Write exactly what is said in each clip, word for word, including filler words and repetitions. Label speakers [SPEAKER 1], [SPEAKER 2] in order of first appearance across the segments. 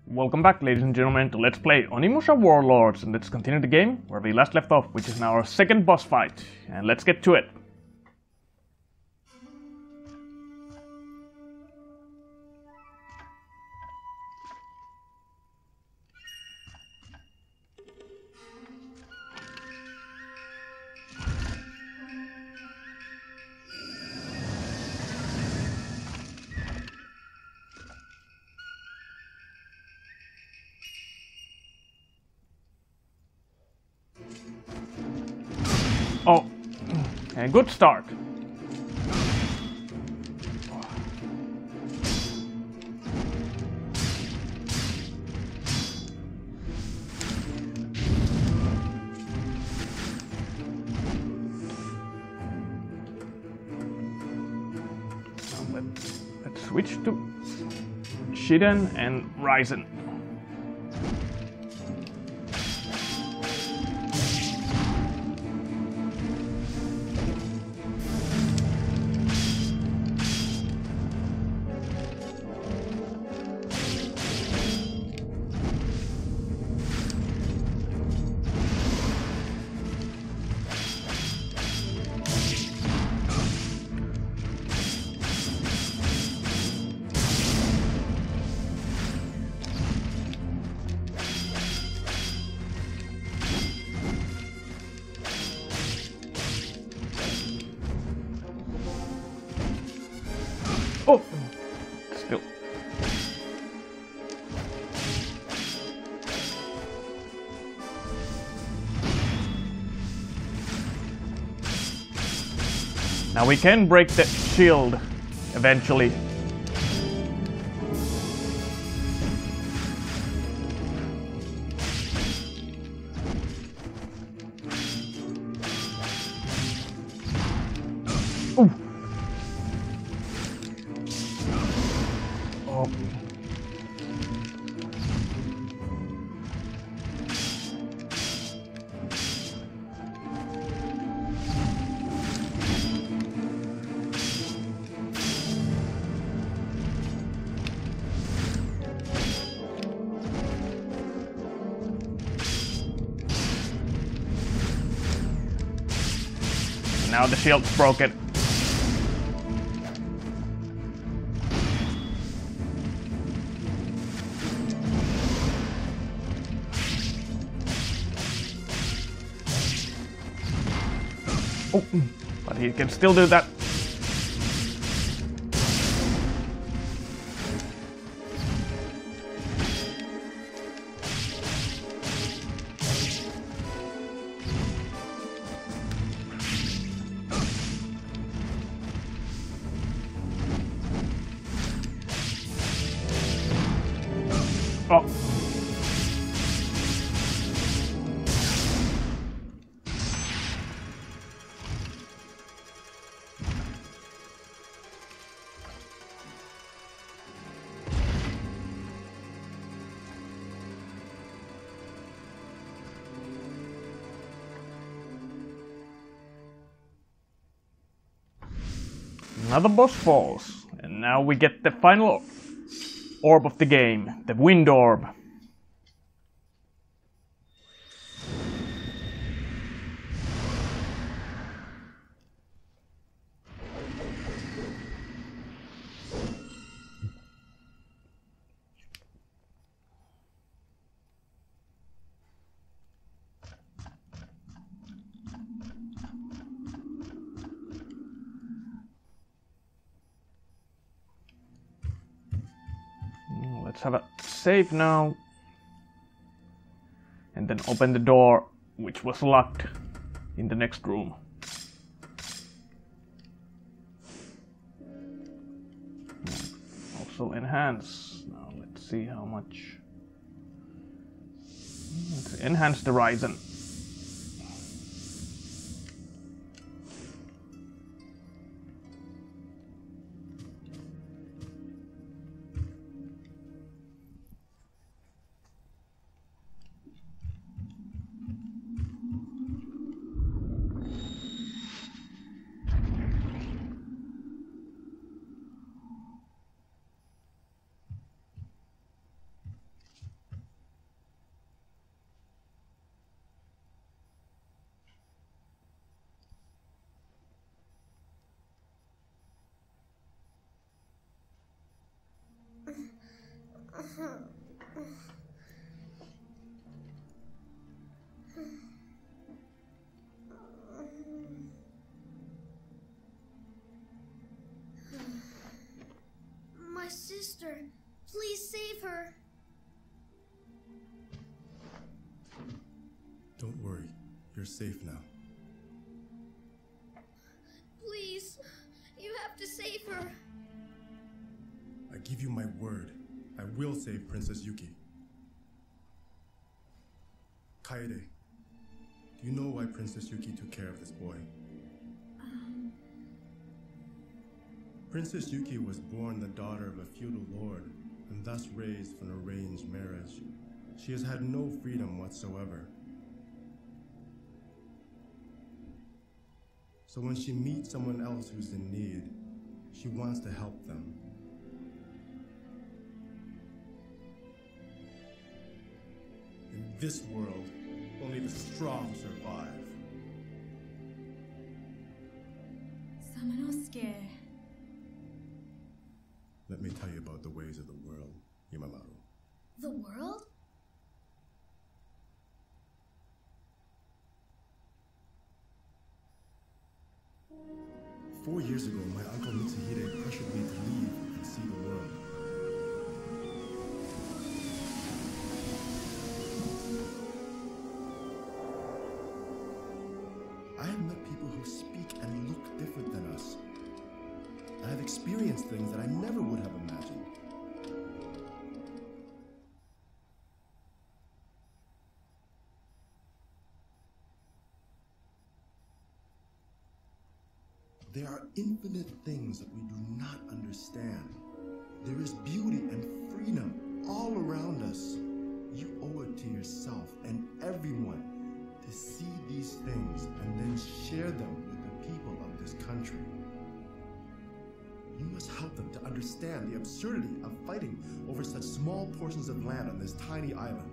[SPEAKER 1] Welcome back, ladies and gentlemen, to Let's Play Onimusha Warlords, and let's continue the game where we last left off, which is now our second boss fight, and let's get to it. Oh, a good start. Now let's, let's switch to Shiden and Ryzen. Oh, still. Now we can break the shield eventually. Ooh. Oh. Now the shield's broken. Oh, but he can still do that. Oh. Another boss falls, and now we get the final orb of the game, the wind orb. Let's have a save now, and then open the door, which was locked in the next room. Also enhance. Now let's see how much. Let's enhance the Ryzen.
[SPEAKER 2] Master. Please save her.
[SPEAKER 3] Don't worry. You're safe now.
[SPEAKER 2] Please. You have to save her.
[SPEAKER 3] I give you my word. I will save Princess Yuki. Kaede, do you know why Princess Yuki took care of this boy?
[SPEAKER 2] Um...
[SPEAKER 3] Princess Yuki was born the daughter of a feudal lord, and thus raised for an arranged marriage. She has had no freedom whatsoever. So when she meets someone else who's in need, she wants to help them. In this world, only the strong survive.
[SPEAKER 4] Samanosuke.
[SPEAKER 3] Let me tell you about the ways of the world, Yamamaru.
[SPEAKER 2] The world?
[SPEAKER 3] Four years ago, my uncle Mitsuhide pressured me to leave and see the world. I have met people who speak and look different than us. I have experienced things that I never would have imagined. There are infinite things that we do not understand. There is beauty and freedom all around us. You owe it to yourself and everyone to see these things and then share them with the people of this country. You must help them to understand the absurdity of fighting over such small portions of land on this tiny island.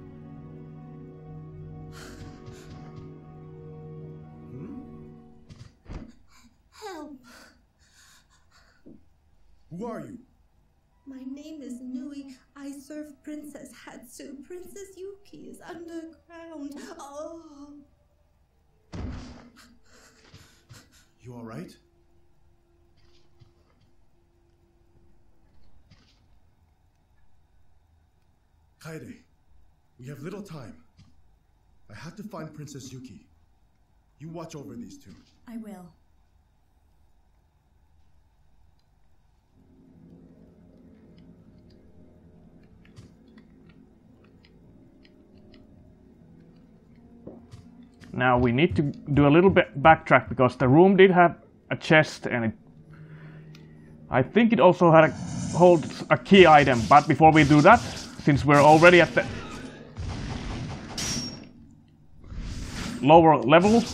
[SPEAKER 3] Who are you?
[SPEAKER 4] My name is Nui. I serve Princess Hatsu. Princess Yuki is underground. Oh.
[SPEAKER 3] You all right? Kaede, we have little time. I have to find Princess Yuki. You watch over these two.
[SPEAKER 4] I will.
[SPEAKER 1] Now we need to do a little bit backtrack because the room did have a chest and it, I think it also had a holds a key item. But before we do that, since we're already at the lower level,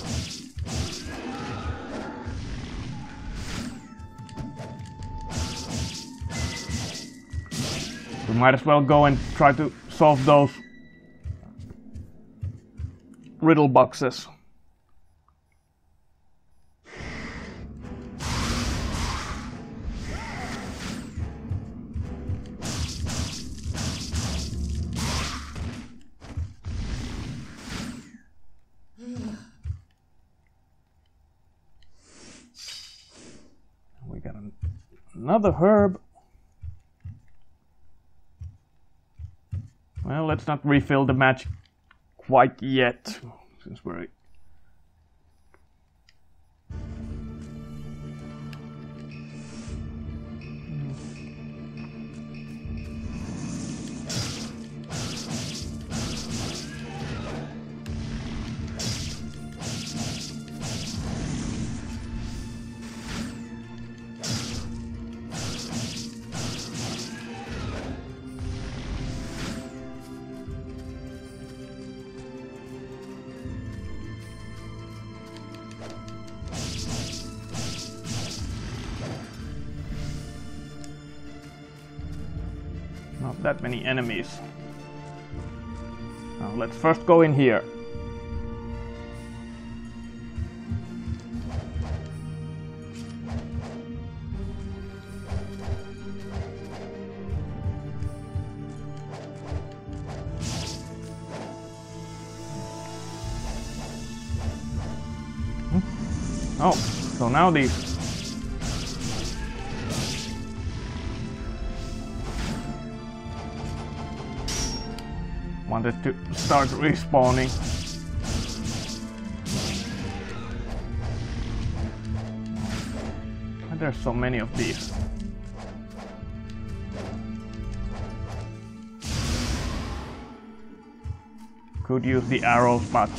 [SPEAKER 1] we might as well go and try to solve those riddle boxes. We got an another herb. Well, let's not refill the magic quite yet, since we're not that many enemies. Now let's first go in here. Hmm? Oh, so now these wanted to start respawning. And there's so many of these. Could use the arrows, but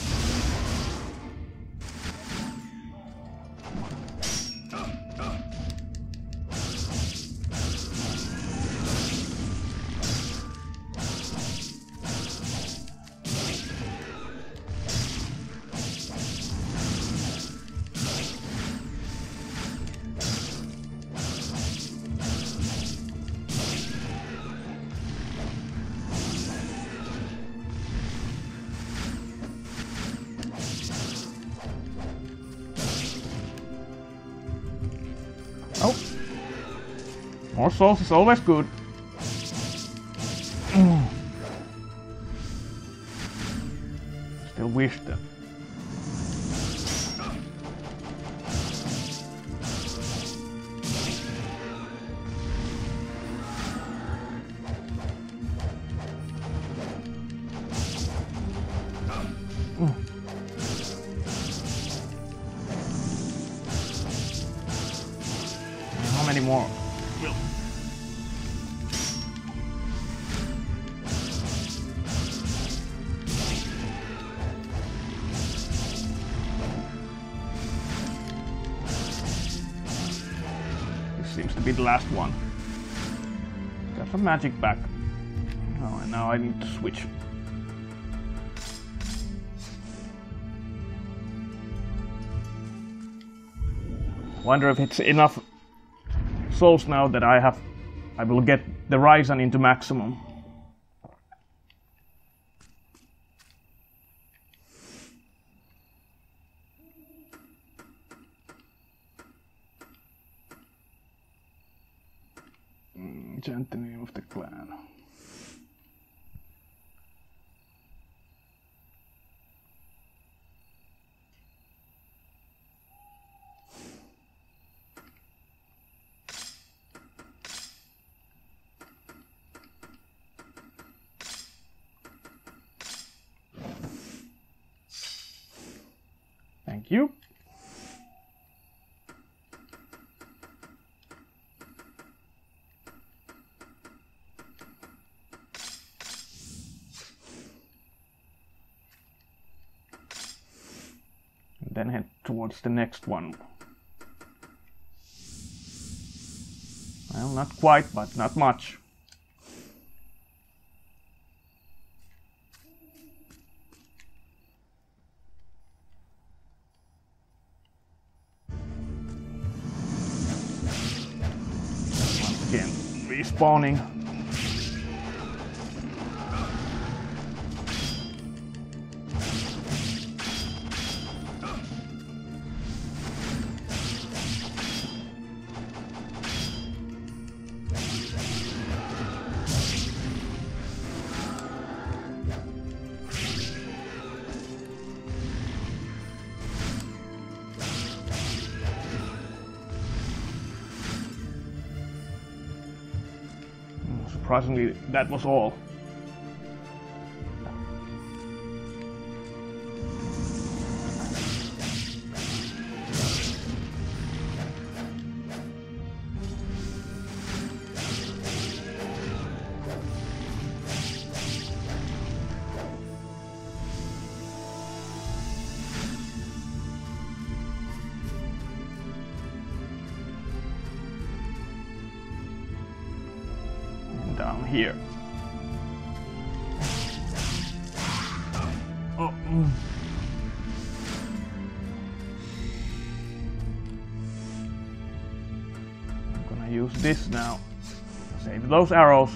[SPEAKER 1] oh, more souls is always good. Still wish them. How many more? Will. This seems to be the last one. Got some magic back. Oh, and now I need to switch. Wonder if it's enough souls now that I have. I will get the Ryzen into maximum. Mm, chant the name of the clan. Thank you. And then head towards the next one. Well, not quite, but not much. Again, respawning. Surprisingly, that was all. Down here. Oh. Mm. I'm gonna use this now. Save those arrows.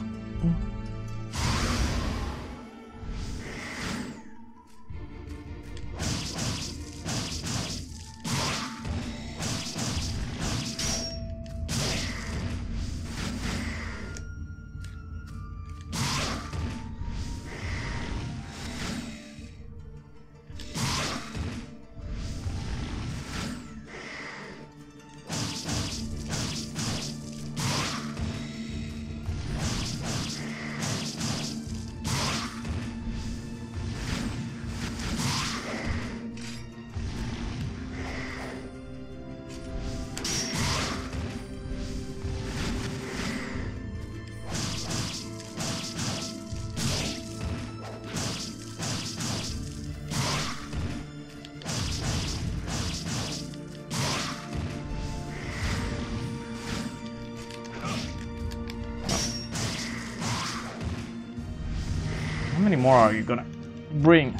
[SPEAKER 1] many more are you gonna bring?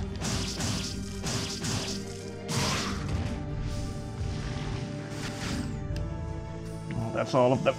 [SPEAKER 1] Oh, that's all of them.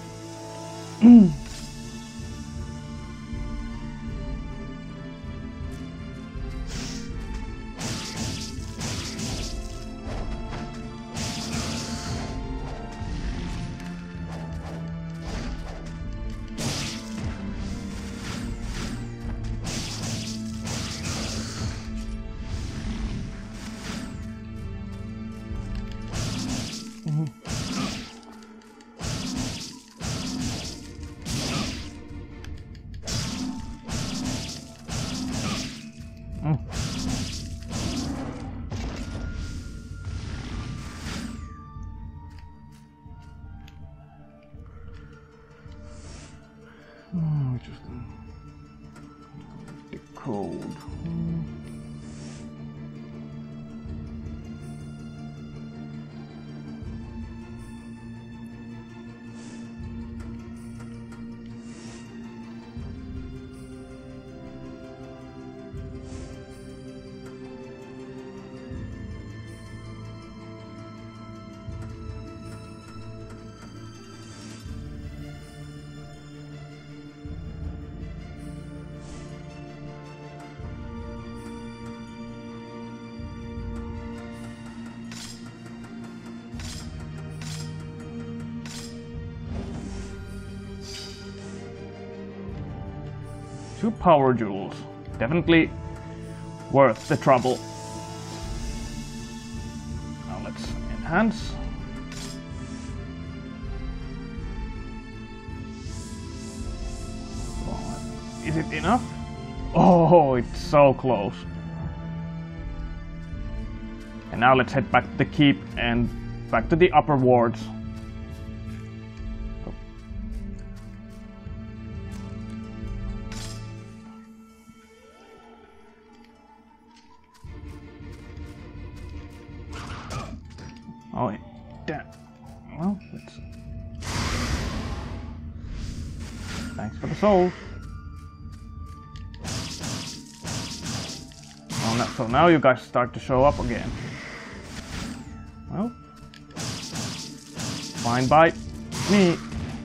[SPEAKER 1] Oh, just the code. Two power jewels. Definitely worth the trouble. Now let's enhance. Oh, is it enough? Oh, it's so close. And now let's head back to the keep and back to the upper wards. Oh, damn. Well, let's... Thanks for the soul. Oh, no, so now you guys start to show up again. Well, fine by me.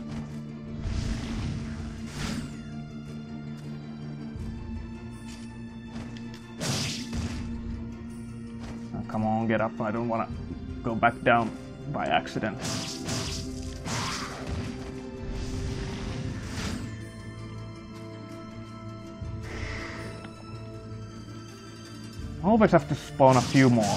[SPEAKER 1] Now, come on, get up. I don't want to go back down by accident. Always have to spawn a few more.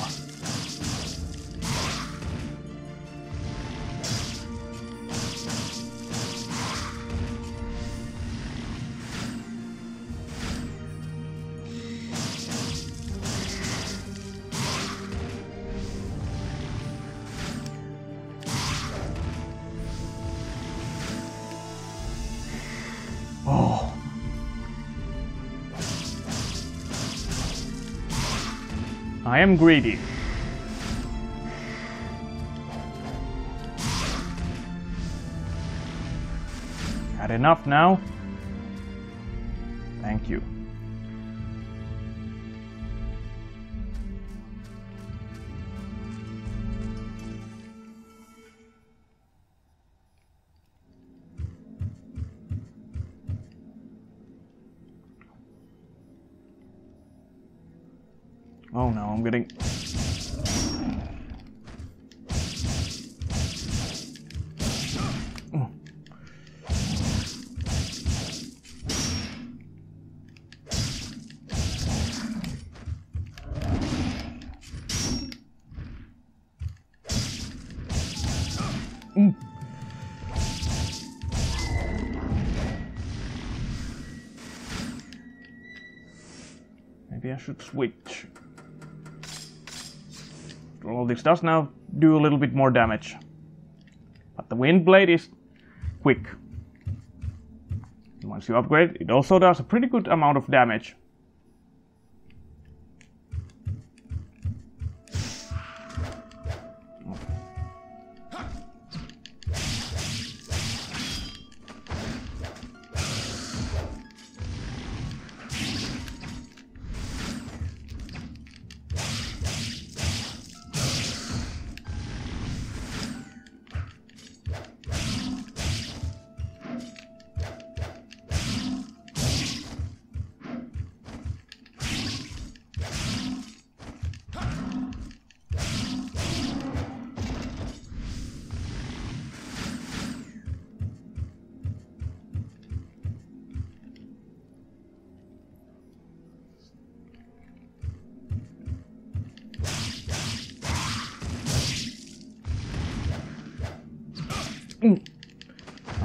[SPEAKER 1] Oh. I am greedy. Had enough now? Thank you. Oh no, I'm getting... Mm. Maybe I should switch. All this does now do a little bit more damage. But the wind blade is quick. And once you upgrade, it also does a pretty good amount of damage.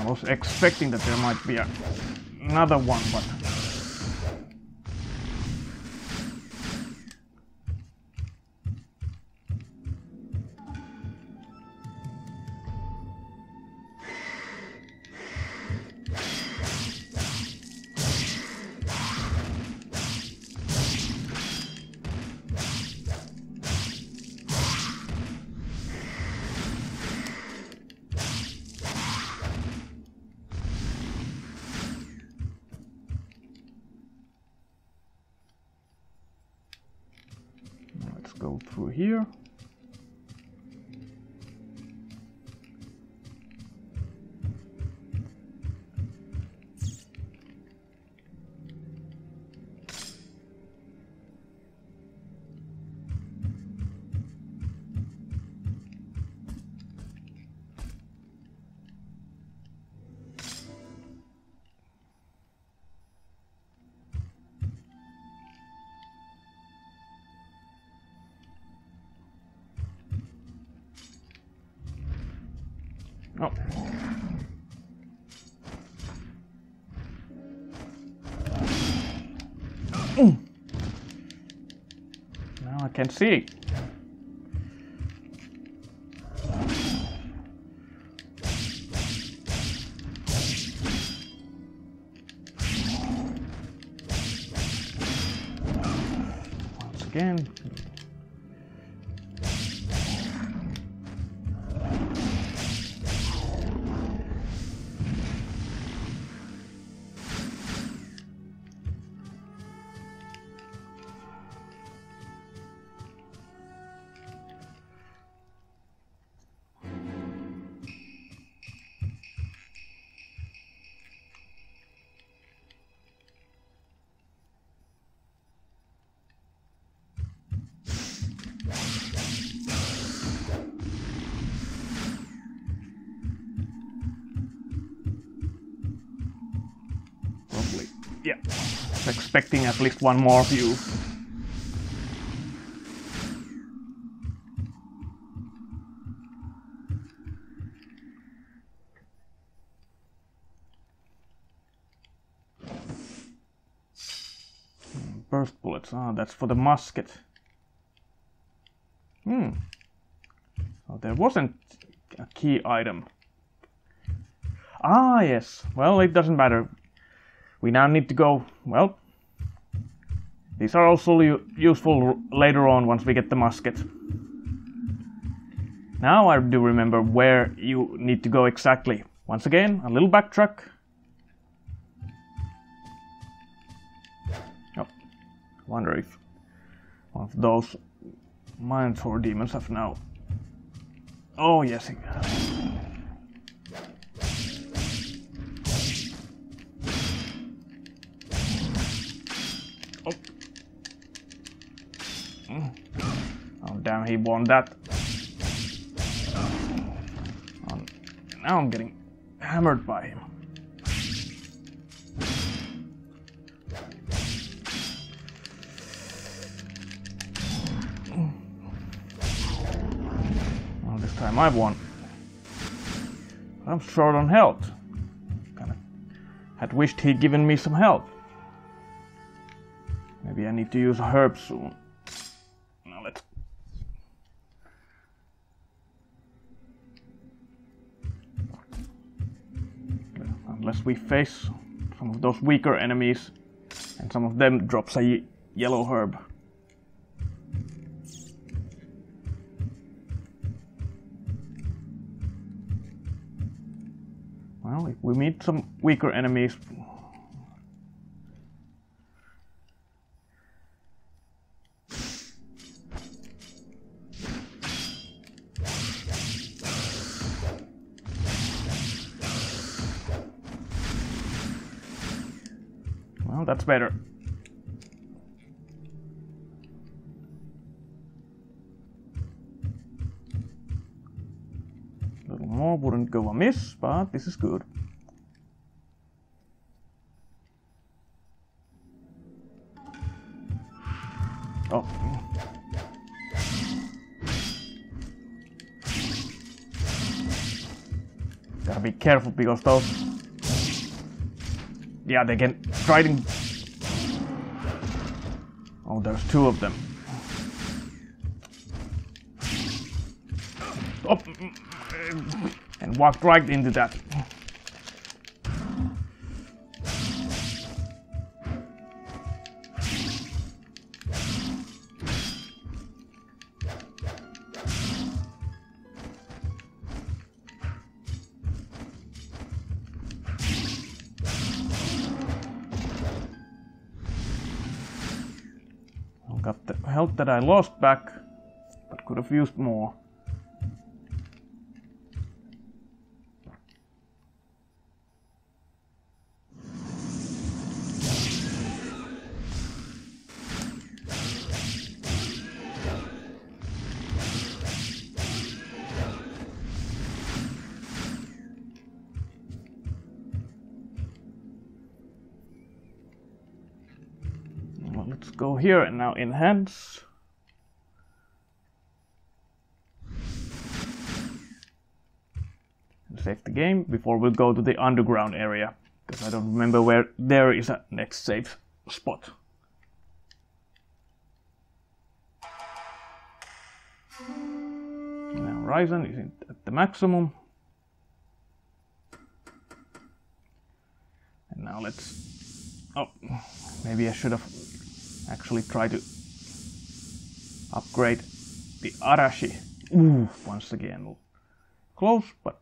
[SPEAKER 1] I was expecting that there might be a, another one, but... Go through here. Oh. Mm. Now I can see. Once again. Yeah, expecting at least one more view. Burst bullets, ah, that's for the musket. Hmm. So there wasn't a key item. Ah, yes. Well, it doesn't matter. We now need to go, well, these are also useful later on once we get the musket. Now I do remember where you need to go exactly. Once again, a little backtrack. Oh, I wonder if one of those Minotaur demons have now... Oh, yes. Oh. Oh, damn, he won that. Oh, now I'm getting hammered by him. Well, this time I've won. I'm short on health. Kinda had wished he'd given me some help. Maybe I need to use a herb soon. Now let's... Unless we face some of those weaker enemies, and some of them drops a yellow herb. Well, if we meet some weaker enemies, well, that's better. A little more wouldn't go amiss, but this is good. Oh. Gotta be careful because those... Yeah, they can try to... Oh, there's two of them. Oh, and walked right into that. Got the health that I lost back, but could have used more. Let's go here and now enhance. And save the game before we go to the underground area, because I don't remember where there is a next save spot. Now Ryzen is in, at the maximum. And now let's... Oh, maybe I should have actually tried to upgrade the Arashi. Ooh, once again. Close, but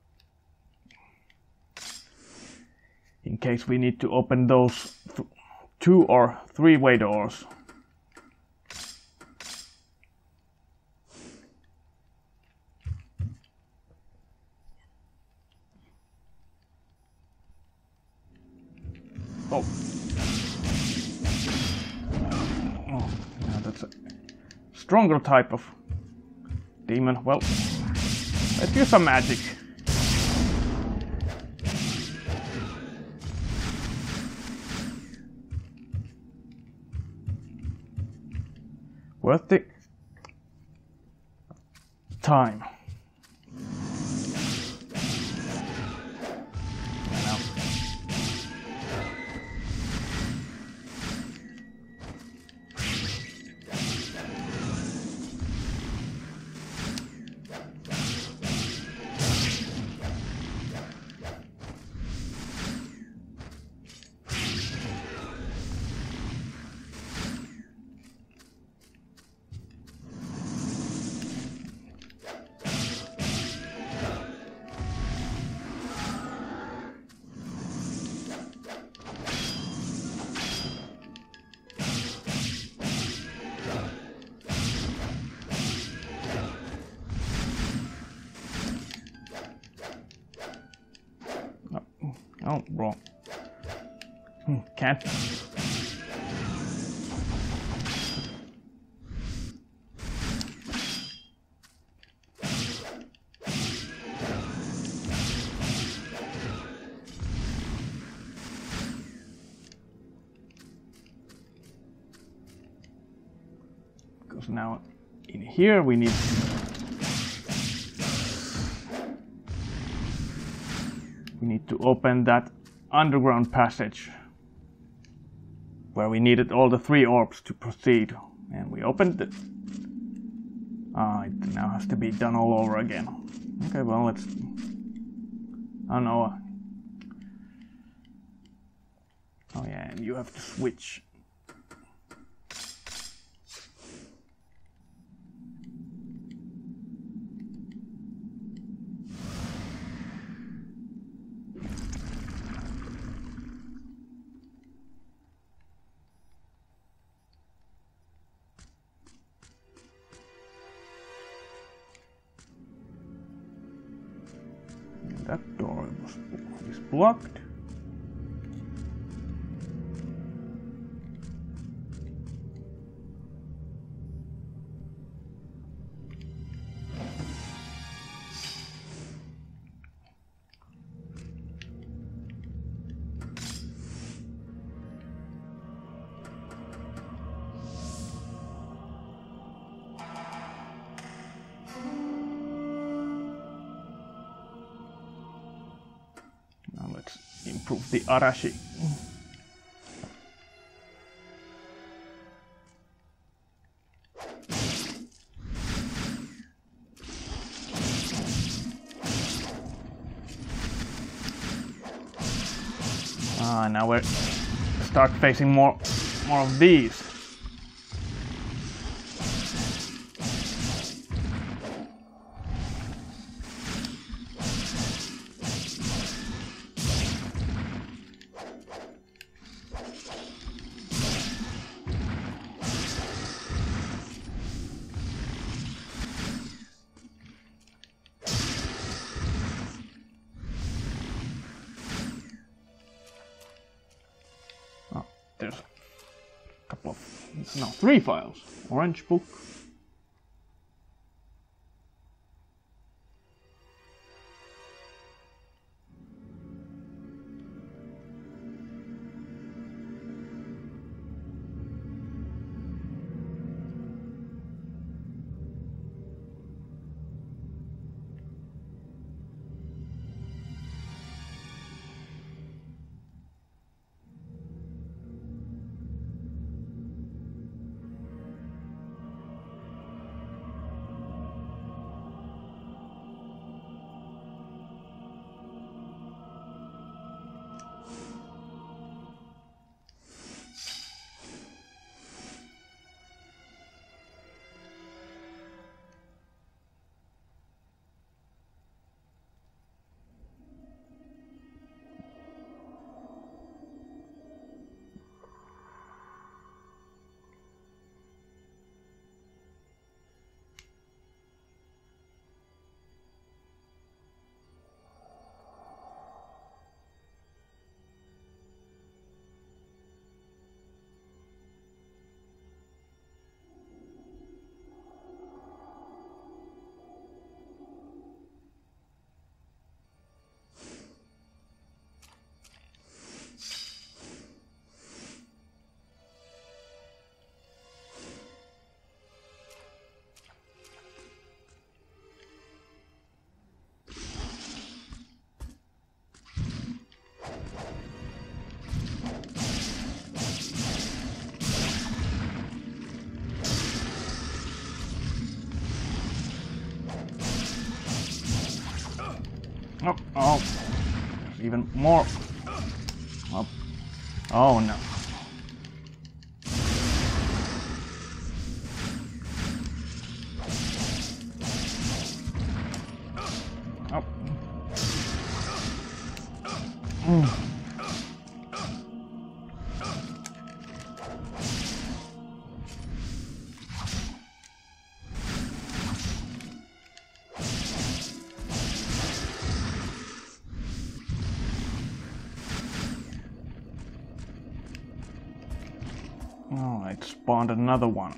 [SPEAKER 1] in case we need to open those th two or three way doors. Oh. Oh, yeah, that's a stronger type of demon. Well, let's use some magic. Worth the time. Oh, wrong. Hmm, can't. Because now in here we need We need to open that underground passage where we needed all the three orbs to proceed, and we opened it. Ah, it now has to be done all over again. Okay, well, let's... Oh no. Oh yeah, and you have to switch. That door was, is blocked. improve the Arashi. Ah, now we're start facing more more of these. There's a couple of, no, three files. Orange book. Oh, oh, there's even more. Oh, oh no. Oh. Mm. Oh, it spawned another one.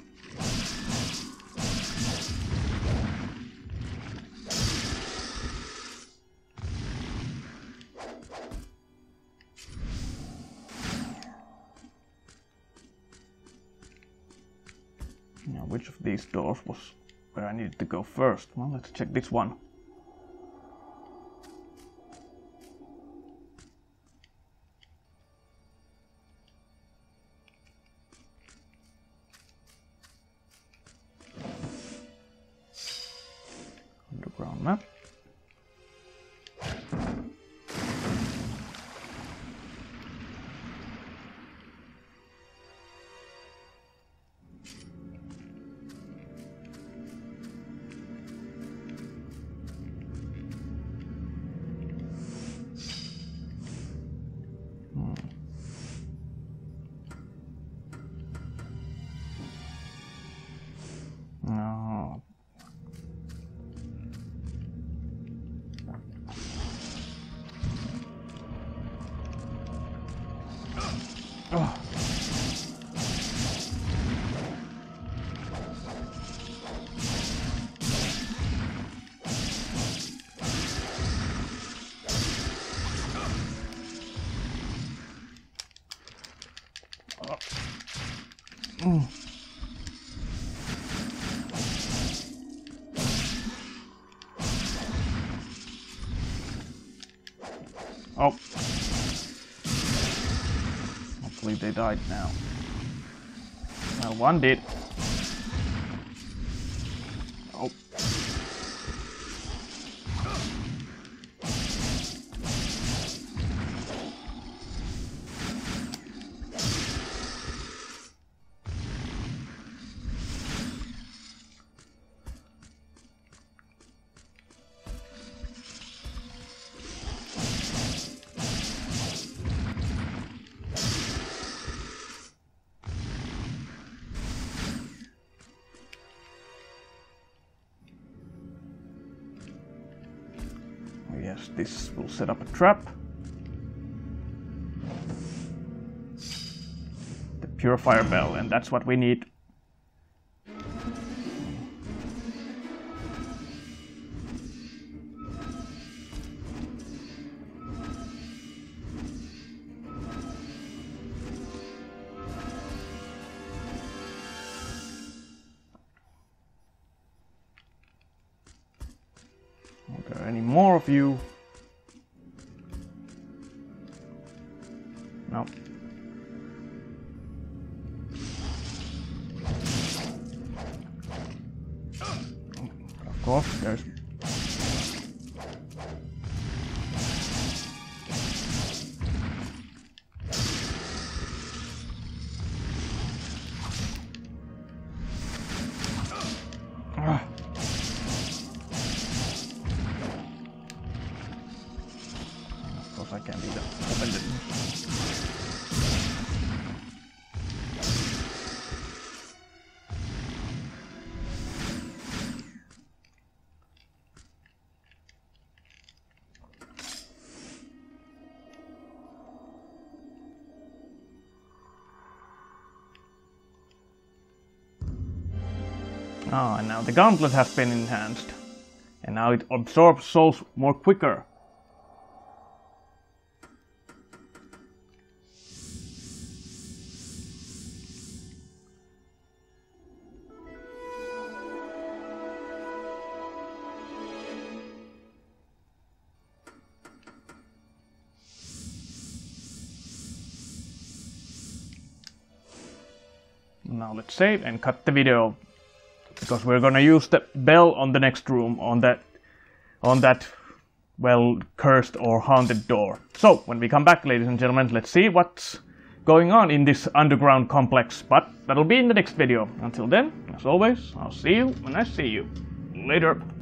[SPEAKER 1] Now, which of these doors was where I needed to go first? Well, let's check this one. Underground map. No. Oh. Mm. Oh. Hopefully they died now. Well, one did. Oh. Yes, this will set up a trap. The purifier bell, and that's what we need. Are there any more of you? No. Of course, there's... Ah. Of course I can't either open it. Ah, and now the gauntlet has been enhanced. And now it absorbs souls more quicker. Now let's save and cut the video, because we're gonna use the bell on the next room, on that, on that, well, cursed or haunted door. So, when we come back, ladies and gentlemen, let's see what's going on in this underground complex, but that'll be in the next video. Until then, as always, I'll see you when I see you. Later.